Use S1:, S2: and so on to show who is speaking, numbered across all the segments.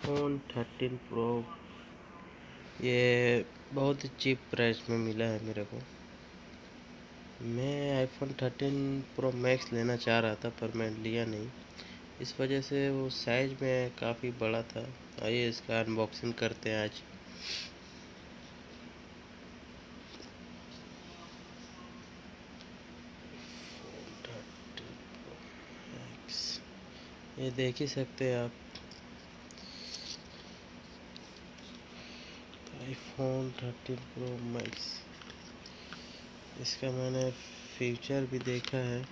S1: IPhone 13 pro ये बहुत ही cheap price में मिला है मेरे को। मैं आईफोन 13 प्रो मैक्स लेना चाह रहा था पर मैं लिया नहीं, इस वजह से वो साइज में काफ़ी बड़ा था। आइए इसका अनबॉक्सिंग करते हैं आज। ये देख ही सकते हैं आप, आईफोन 13 प्रो मैक्स। इसका मैंने फीचर भी देखा है।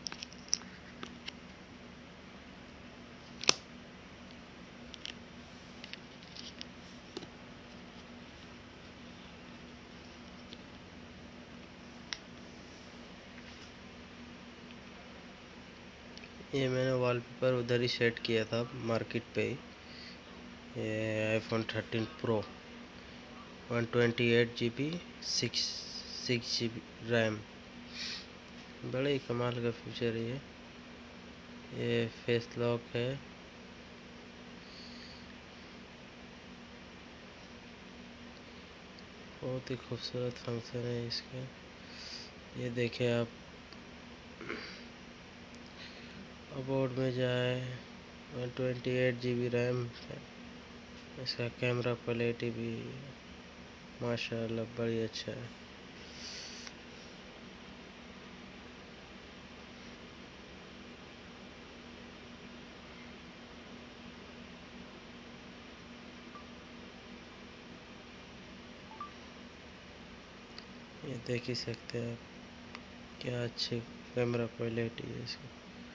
S1: ये मैंने वॉलपेपर उधर ही सेट किया था मार्केट पे ही। ये iPhone 13 pro 128 GB 6 GB RAM, बड़े ही कमाल का फीचर है ये फेस लॉक है। बहुत ही खूबसूरत फंक्शन है इसका। ये देखें आप, अबाउट में जाए 128 GB रैम है। इसका कैमरा क्वालिटी भी माशाल्लाह बड़ी अच्छा है। ये देख ही सकते हैं आप, क्या अच्छी कैमरा क्वालिटी है इसकी।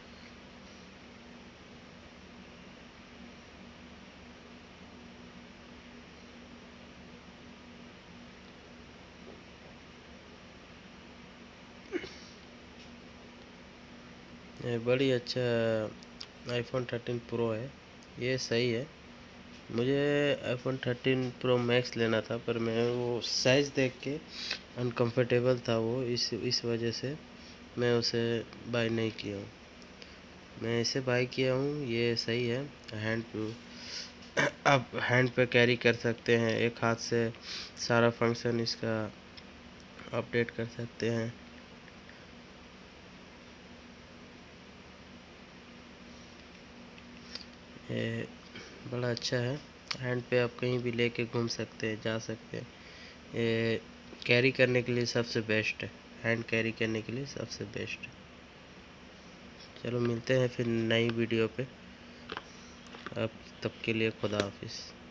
S1: ये बड़ी अच्छा आईफोन 13 प्रो है, ये सही है। मुझे आईफोन 13 प्रो मैक्स लेना था पर मैं वो साइज़ देख के अनकंफर्टेबल था वो, इस वजह से मैं उसे बाय नहीं किया हूँ। मैं इसे बाय किया हूँ, ये सही है। हैंड पे आप हैंड पे कैरी कर सकते हैं, एक हाथ से सारा फंक्शन इसका अपडेट कर सकते हैं। ये बड़ा अच्छा है, हैंड पे आप कहीं भी लेके घूम सकते हैं, जा सकते हैं। ये कैरी करने के लिए सबसे बेस्ट है, हैंड कैरी करने के लिए सबसे बेस्ट है। चलो मिलते हैं फिर नई वीडियो पे, अब तब के लिए खुदा हाफिज़।